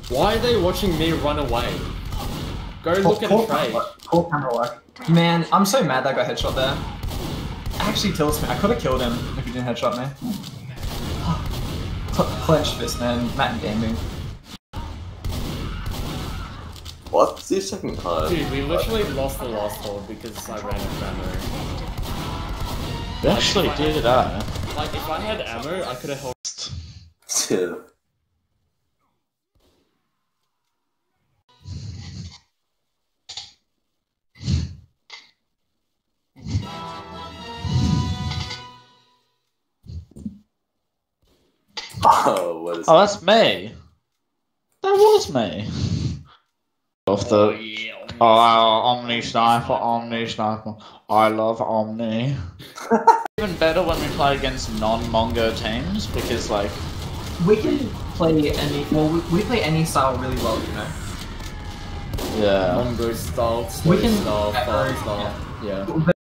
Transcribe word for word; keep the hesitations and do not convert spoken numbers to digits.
Why are they watching me run away? Go look at the trade. Poor camera work. Man, I'm so mad that I got headshot there. Actually tilts me. I could have killed him if he didn't headshot me. Clench fist, man. Matt and Gaming. What's your second card? Dude, we literally lost the last hold because I ran out of ammo. We actually like, did that. Like, if I had ammo, I could have held. Yeah. Oh, what is Oh, that's me. That was me. Off the. Oh, yeah. Oh, Omni Sniper, Omni Sniper. I love Omni. Even better when we play against non-Mongo teams because, like, we can play any. Well, we, we play any style really well, you know. yeah. Mongo style, slow We can- style, uh, fast style. Yeah. But